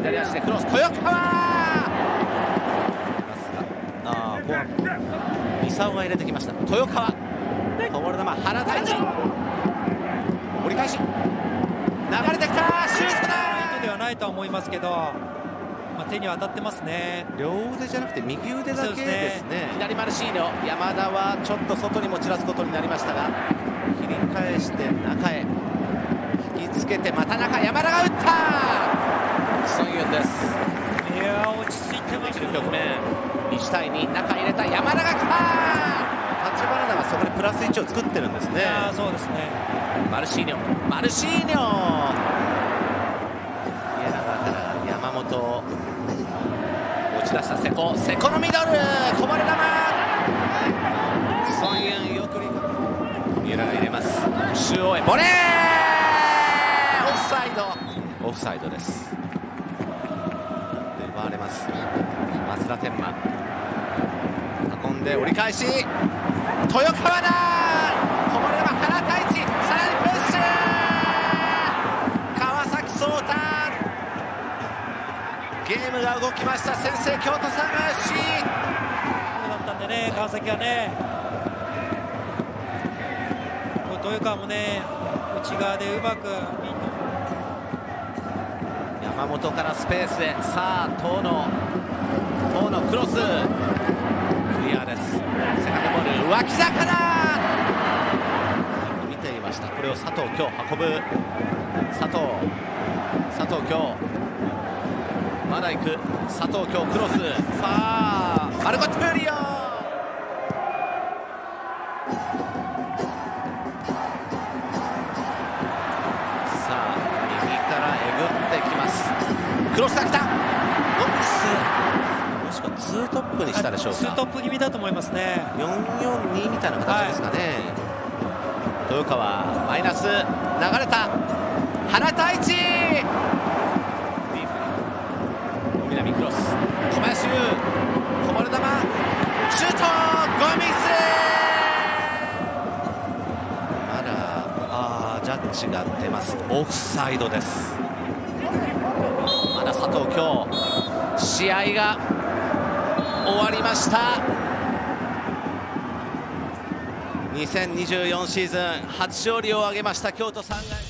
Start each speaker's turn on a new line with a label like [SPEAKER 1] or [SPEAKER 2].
[SPEAKER 1] 左足でクロス、豊川三沢が入れてきました。豊川、こぼれ球、原大地、折り返し、流れてきた、シュートだ。
[SPEAKER 2] 意図ではないとは思いますけど、手には当たってますね。
[SPEAKER 1] 両腕じゃなくて右腕だけですね。左マルシーニョ、山田はちょっと外にも散らすことになりましたが、切り返して中へ引きつけて、また中、山田が打った。ソン・ユンです。
[SPEAKER 2] いやー、落ち着いてます。
[SPEAKER 1] 局面1対2、中入れた、山田が来た。立花田がそこでプラス1を作ってるんですね。
[SPEAKER 2] そうですね。
[SPEAKER 1] マルシーニョ、マルシーニョ、家長から山本、打ち出した瀬古、瀬古のミドル、こぼれ球、ソン・ユン、よくリカ三浦が入れます。中央へボレー、オフサイド、オフサイドです。奪われます。松田天馬、運んで折り返し、豊川だ、こぼれ球、原太一、さらにプッシュ、川崎颯太、ゲームが動きました。先制、京都サンガ FC。
[SPEAKER 2] そうだったんでね、川崎はね、豊川もね、内側でうまく
[SPEAKER 1] 山本からスペースへ、さあ遠野クロス、クリアです。セカンドボール、脇坂だ、見ていました。これを佐藤今日運ぶ、佐藤今日まだ行く、佐藤今日クロス、ファーマルコ・トゥーリオ、さあ右からえぐってきます。クロスが来た、もしくは2トップにしたでしょうか。
[SPEAKER 2] 2トップ気味だと思いますね。
[SPEAKER 1] 4-4-2みたいな形ですかね。豊川マイナス、流れた、原太一、南クロス、小林優、こぼれ球、シュート、ゴミス、まだジャッジが出ます。オフサイドです。まだ佐藤今日、試合が終わりました。2024シーズン初勝利を挙げました京都サンガ。